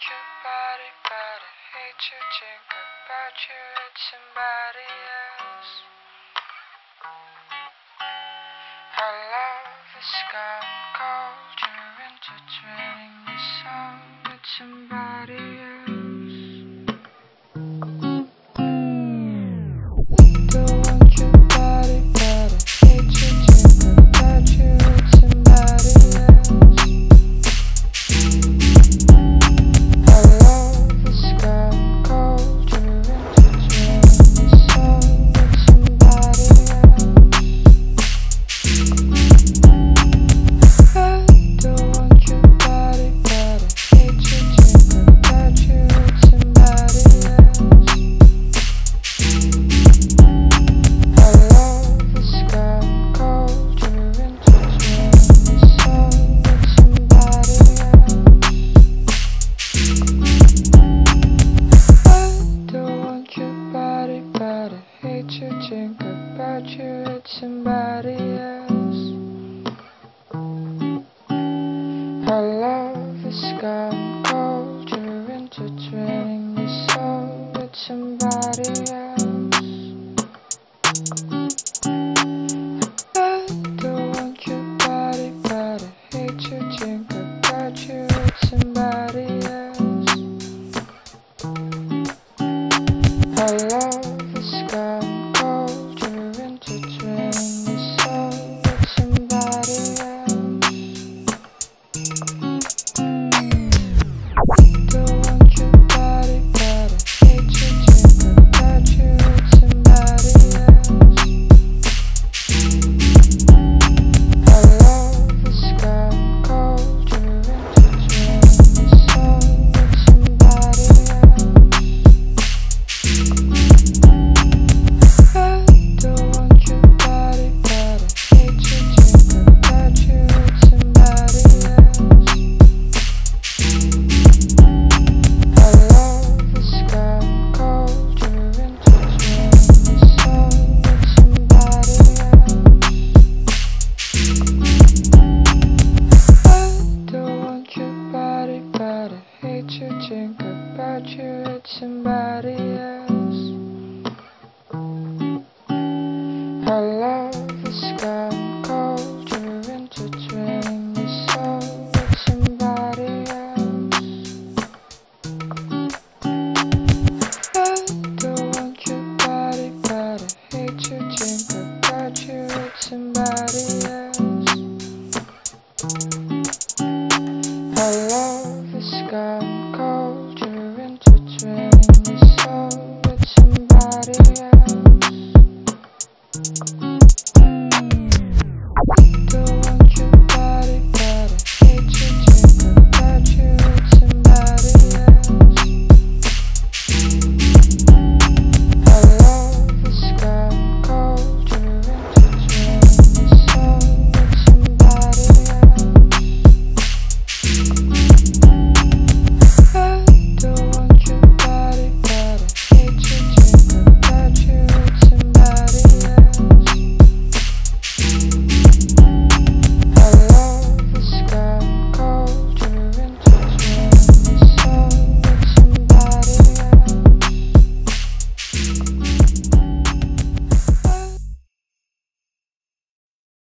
your body, but I hate to think about you with somebody else. Our love is gone cold, you're intertwining the song with somebody else. Don't want your body, but I hate to think about you with somebody else. Our love is gone cold, you're intertwining the song with somebody else. I don't want your body, but I hate to think about you with somebody else. Our love is gone cold, you're intertwining the song with somebody else. I don't want your body, but I hate to think about you with somebody else. Our love is gone cold, you're intertwining the song with somebody else. I don't want your body, but I hate to think about you with somebody else. Our love is gone cold, you're intertwining the song with somebody else. Don't want your body, but I hate to think about you with somebody else. Our love is gone cold, you're intertwining the song with somebody else. I don't want your body, but I hate to think about you with somebody else. Our love is gone cold, you're intertwining the song with somebody else. I don't want your body, but I hate to think about you with somebody else.